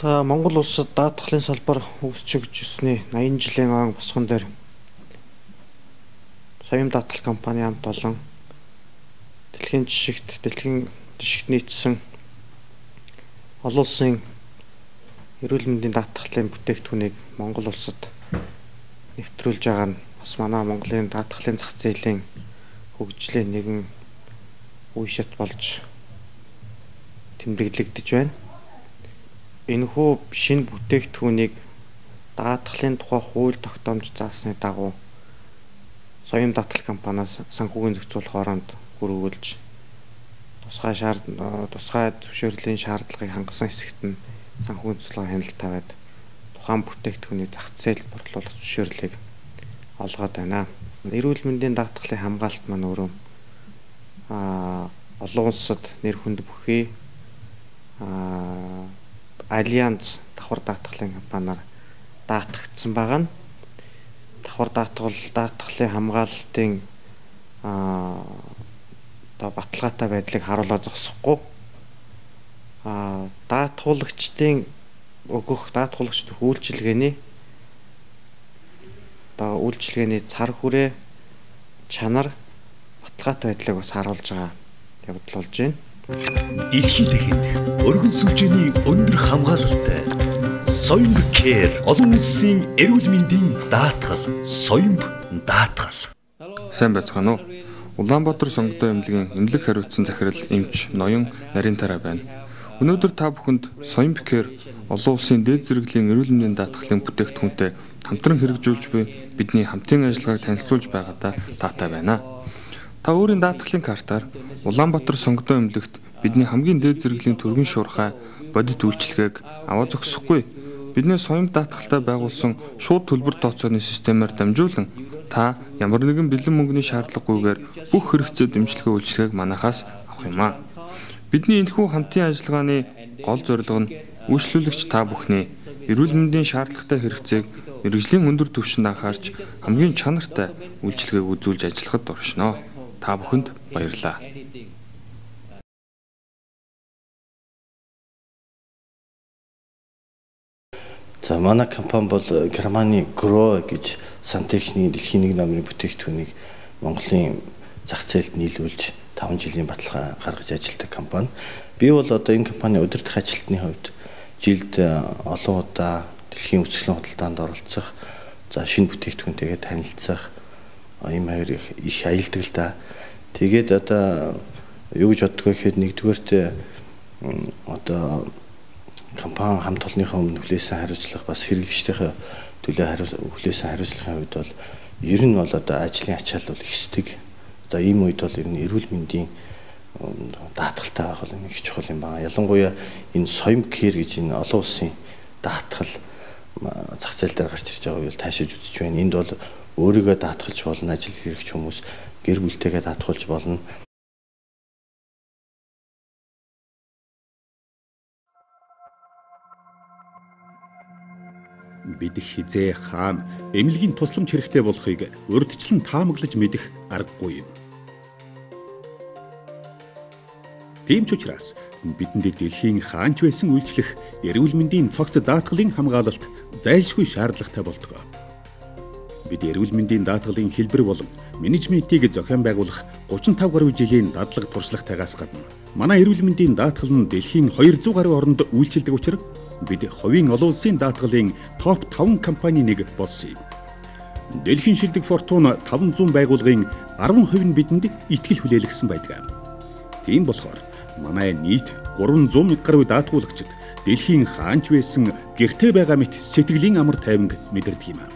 Монгол улсад даатгалын салбар үүсч өссөний 80 жилийн он босгон дээр Соём даатгал компани хамт олон дэлхийн жишгт нийцсэн олон улсын эрүүл мэндийн даатгалын бүтээгдэхүүнийг Монгол улсад нэвтрүүлж байгаа нь бас манай Монголын даатгалын зах зээлийн хөгжлийн нэгэн үе шат болж тэмдэглэгдэж байна. Энэхүү шинэ бүтээгдэхүүнийг даатгалын тухай хууль тогтоомж заасны дагуу Соём даатгал компаниас санхүүгийн зохицуулах оронд хөрвүүлж тусгай зөвшөөрлийн шаардлагыг хангасан хэсэгт нь санхүүгийн цэцлэгээ хяналт тавиад тухайн бүтээгдэхүүний зах зээлд борлуулах зөвшөөрлийг олгоод байна. Эрүүл мэндийн даатгалын хамгаалалт маань өөрөө олон улсад нэр хүнд бүхий Альянс давхар даатгалын компаниар даатгагдсан байгаа нь давхар даатгалын хамгаалалтын баталгаатай байдлыг харуулж зогсохгүй даатгуулагчдын үйлчилгээний цар хүрээ чанар баталгаатай байдлыг бас харуулж байгаа явдал болж байна. Дэлхийн дахинд өргөн сүлжээний өндөр хамгаалалтай Соём Care олон улсын эрүүл мэндийн даатгал Соём даатгал. Сайн байцгаана уу? Улаанбаатар сонгодоо эмнэлгийн эмнэлэг хариуцсан захирал эмч ноён Наринтараа байна. Өнөөдөр та бүхэнд Соём Care олон улсын дээд зэрэглэлийн эрүүл мэндийн даатгалын бүтээгдэхүүнтэй хамтран хэрэгжүүлж буй бидний хамтын ажиллагааг танилцуулж байгаадаа таатай байна. Та өөрийн даатгалын картаар Улаанбаатар сонгодоо эмнэлэгт бидний хамгийн дээд зэрэглэлийн төргийн шуурхай бодит үйлчилгээг аваа зогсохгүй. Бидний Соём даатгалтай байгуулсан шууд төлбөр тооцооны системээр дамжуулан та ямар нэгэн бэлэн мөнгөний шаардлагагүйгээр бүх хэрэгцээ дэмжлэгээ үйлчилгээг манайхаас авах юм аа. Бидний энэхүү хамтын ажиллагааны гол зорилго нь үйлчлүүлэгч та бүхний эрүүл мэндийн шаардлагатай хэрэгцээг мэрэгжлийн өндөр түвшинд анхаарч хамгийн чанартай үйлчилгээг үзүүлж ажиллахад оршино. Та бүхэнд баярлалаа. За манай компани бол Германы Gro гэж сантехникийн дэлхийн нэг номерын бүтээгдэхүүнийг Монголын зах зээлд нийлүүлж 5 жилийн баталгаа гаргаж ажилладаг компани. Би бол одоо энэ компани удирдах ажилтны хувьд жилд олон удаа дэлхийн үсгэлэн худалдаанд оролцох, за шинэ бүтээгдэхүүнтэйгээ танилцах ийм хоёр их аялдаг л да. Тэгээд одоо юу гэж боддог вэ гэхэд нэгдүгээрт одоо компани хамт олонныхаа өмнө хүлээсэн хариуцлага бас хэрэглэгчдийнхээ төлөө хүлээсэн хариуцлагын хувьд бол ер нь бол одоо ажлын ачаал бол ихсдэг. Одоо ийм үед бол ер нь эрүүл мэндийн даатгалтай байх бол их чухал юм байна. Ялангуяа энэ Соём Care гэж энэ олон улсын даатгал зах зээл дээр гарч ирж байгаа үйл таашааж үзэж байна. Энд бол өөрийгөө даатгалж болно, ажил хэрэгч хүмүүс гэр бүлтэйгээ даатгуулж болно. Бид хизээ хаана эмнэлгийн тусламж хэрэгтэй болохыг урьдчилан таамаглаж мэдэх аргагүй юм. Тийм ч учраас бидэнд дэлхийн хаанч байсан үйлчлэх эрүүл мэндийн цогц даатгалын хамгаалалт зайлшгүй шаардлагатай болдог. Бид эрүүл мэндийн даатгалын хэлбэр болон менежментийг зохион байгуулах 35 гаруй жилийн дадлаг туршлагатайгаас гадна манай эрүүл мэндийн даатгал нь дэлхийн 200 гаруй оронд үйлчилдэг учраас бид хувийн олон улсын даатгалын топ 5 компани нэг болсон юм. Дэлхийн шилдэг фортуна 500 байгууллагын 10% нь бидэнд итгэл хүлээлгсэн байдаг. Тийм болохоор манай нийт 300 гаруй даатгуулагчид дэлхийн хаанч байсан гэртээ байгаа мэт сэтгэлийн амар тайванг мэдэрдэг юм.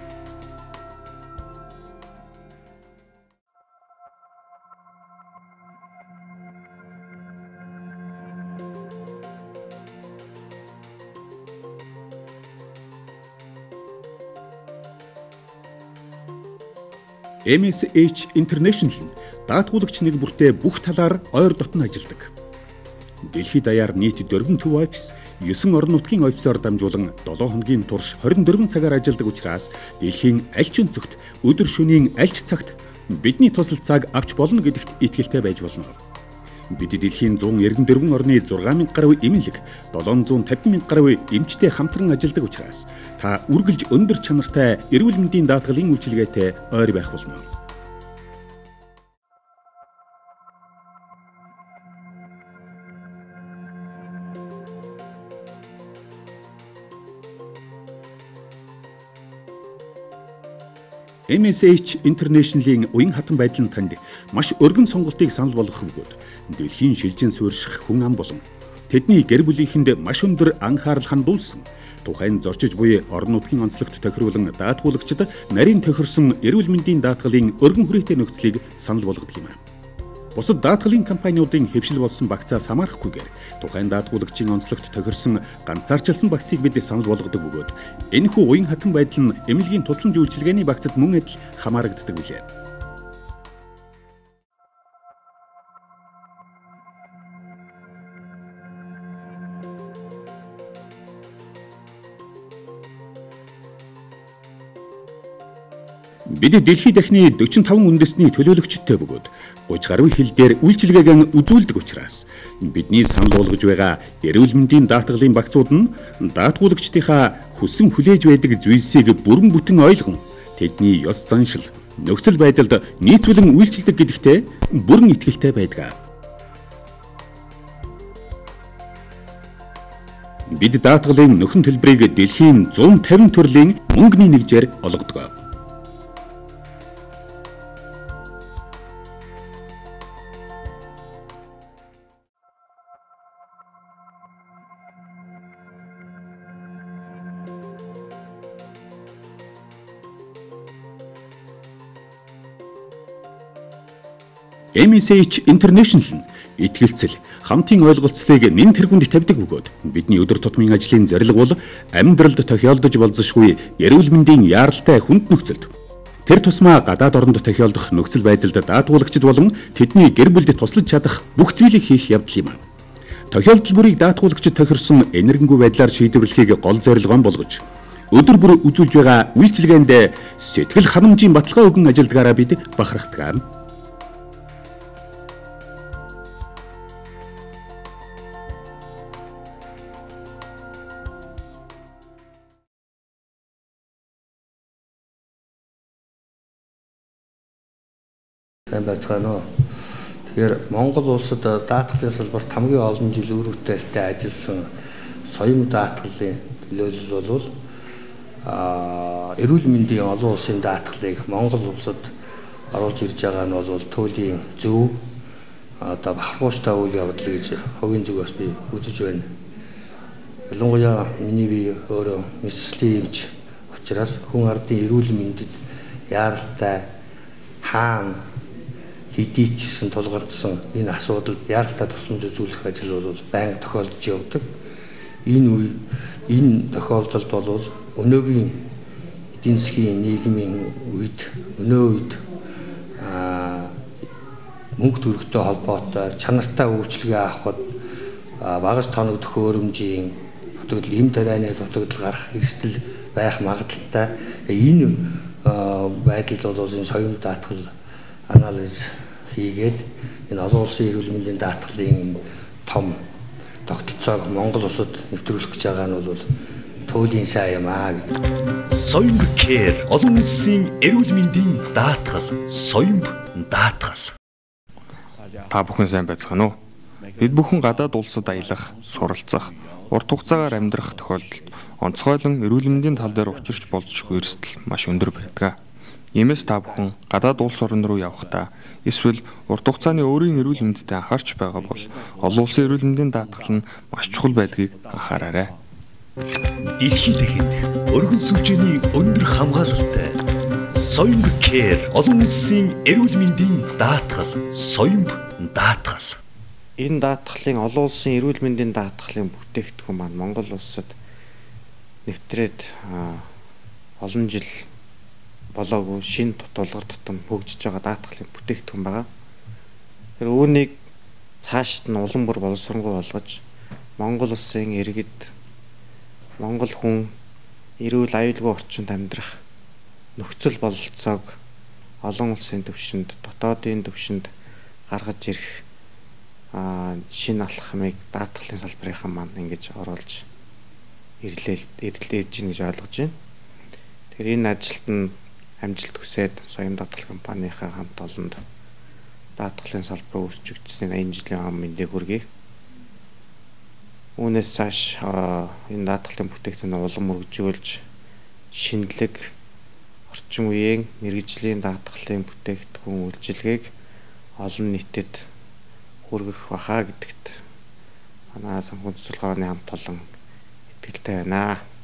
MSH International даатгуулагч нэг бүртээ бүх талаар ойр дотн ажилладаг. Дэлхийд даяар нийт 4 төв офис, 9 орон нутгийн офисоор дамжуулан 7 хоногийн турш 24 цагаар ажилладаг учраас дэлхийн аль ч өнцөгт өдөр шөнийн аль ч цагт бидний тусалцааг авч болно гэдэгт итгэлтэй байж болно. Бид дэлхийн 194 орны 6,000 гаруй эмнэлэг, 750,000 гаруй эмчтэй хамтран ажилладаг учраас та үргэлж өндөр чанартай эрүүл мэндийн даатгалын үйлчилгээтэй ойр байх болно. MSH International-ийн уян хатан байдал нь танд маш өргөн сонголтыг санал болгох бөгөөд дэлхийн шилжин суурьших хүн ам болон тэдний гэр бүлийнхэнд маш өндөр анхаарал хандуулсан тухайн зорчиж буй орон нутгийн онцлогт тохируулан даатгуулагчид нарийн тохирсон эрүүл мэндийн даатгалын өргөн хүрээтэй нөхцөлийг санал болгодог юм. Бусад даатгалын компаниудын хэвшил болсон багцаас хамаарахгүйгээр тухайн даатгуулагчийн онцлогт тохирсон ганцаарчилсан багцыг бид санал болгодог бөгөөд энэхүү уян хатан байдал нь эмнэлгийн тусламж үйлчилгээний багцад мөн адил хамаарагддаг билээ. Бид дэлхийд дахны 45 үндэсний төлөөлөгчдтэй бөгөөд 30 гаруй хил дээр үйлчилгээг үзүүлдэг учраас бидний санал болгож байгаа эрүүл мэндийн даатгалын багцууд нь даатгуулагчдынхаа хүссэн хүлээж байдаг зүйлсийг бүрэн бүтэн ойлгон тэдний ёс заншил, нөхцөл байдалд нийцүүлэн үйлчилдэг гэдэгтээ бүрэн итгэлтэй байдаг. Бид даатгалын нөхөн төлбөрийг дэлхийн 150 төрлийн мөнгөний нэгжээр олгодог. MSH International итгэлцэл хамтын ойлголцлыг нэн тэргуунд тавьдаг бөгөөд бидний өдөр тутмын ажлын зорилго бол амьдралд тохиолдож болзошгүй эрүүл мэндийн яаралтай хүнд нөхцөлд тэр тусмаа гадаад оронд тохиолдох нөхцөл байдалд даатгуулагчид болон тэдний гэр бүлд туслаж чадах бүх зүйлийг хийх явдал юм. Тохиолдол бүрийг даатгуулагчид тохирсон энергингүй байдлаар шийдвэрлэхийг гол зорилгоо болгож өдөр бүр үзүүлж байгаа үйлчилгээнд сэтгэл ханамжийн баталгаа өгөн ажилладгаараа бид бахархдаг. Байцгаана. Тэгэхээр Монгол улсад даатгалын салбарт хамгийн олон жил үр бүтээлтэй ажилласан соём даатгалын төлөөлөл бол эрүүл мэндийн олон улсын даатгалыг Монгол улсад оруулж ирж байгаа нь бол туйлын зөв одоо бахархууштай үйл явдал гэж хувийн зүгээс би үзэж байна. Ялангуяа миний би өөрөө мэдслийн эмч учраас хүн ардын эрүүл мэндэд яаралтай хаана хэдий ч гэсэн тулгардсан энэ асуудалд яаралтай тусламж үзүүлэх ажил бол байнга тохиолдож явдаг. Энэ тохиолдолд бол өнөөгийн эдийн засгийн нийгмийн үед мөнгө төрөгтэй холбоотой чанартай үйлчилгээ авахд багаж тоног төхөөрөмжийн дутагдал, эм тарианы дутагдал гарах эрсдэл байх магадaltaй. Энэ байдал бол энэ соём даатгал анализ хийгээд энэ олон улсын эрүүл мэндийн даатгалын том тогтолцоог Монгол улсад нэвтрүүлэх гэж байгаа нь бол туйлын сайн юм аа гэж. Соём Care олон улсын эрүүл мэндийн даатгал, соём даатгал. Та бүхэн сайн байцгаана уу? Бид бүхэн гадаад улсад аялах, суралцах, урт хугацаагаар амьдрах тохиолдолд онцгойлон эрүүл мэндийн тал дээр учирч болзошгүй эрсдэл маш өндөр байдаг. Иймээс та бүхэн гадаад улс орн руу явахдаа эсвэл урт хугацааны өөрийн эрүүл мэндэд анхаарч байгаа бол олон улсын эрүүл мэндийн даатгал нь маш чухал байдгийг анхаараарай. Дэлхийд дахинд өргөн сүлжээний өндөр хамгаалалтай Соём Care олон улсын эрүүл мэндийн даатгал, соём даатгал. Энэ даатгалын олон улсын эрүүл мэндийн даатгалын бүтээгдэхүүн маань Монгол улсад нэвтрээд олон жил болоогүй шинэ туталгар тутам хөгжиж байгаа даатгалын бүтээгдэхүүн байгаа. Тэр үүнийг цаашд нь улам бүр боловсронгуй болгож Монгол улсын иргэд Монгол хүн эрүүл аюулгүй орчинд амьдрах нөхцөл бололцоог олон улсын түвшинд, дотоодын түвшинд гаргаж ирэх шинэ алхмыг даатгалын салбарынхан маань ингэж оруулж ирж гин гэж ойлгож байна. Тэгэхээр энэ ажилд нь амжилт хүсээд соём даатгал компанийнхаа хамт олонд даатгалын салбар үүсчихсэн 80 жилийн ам мэндийг хүргэе. Үүнээс цааш энэ даатгалын бүтээгдэхүүн улам өргөжүүлж шинэлэг орчин үеийн мэрэгжлийн даатгалын бүтээгдэхүүн үйлчилгээг олон нийтэд хүргэх бахаа гэдэгт манай санхүү цэцэрлэг хорооны хамт олон итгэлтэй байна.